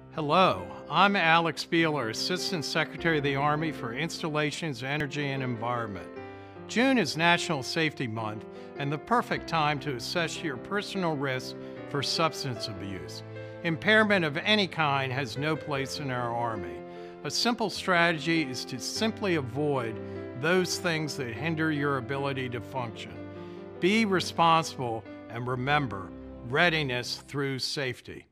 Hello, I'm Alex Beehler, Assistant Secretary of the Army for Installations, Energy, and Environment. June is National Safety Month and the perfect time to assess your personal risk for substance abuse. Impairment of any kind has no place in our Army. A simple strategy is to simply avoid those things that hinder your ability to function. Be responsible and remember, readiness through safety.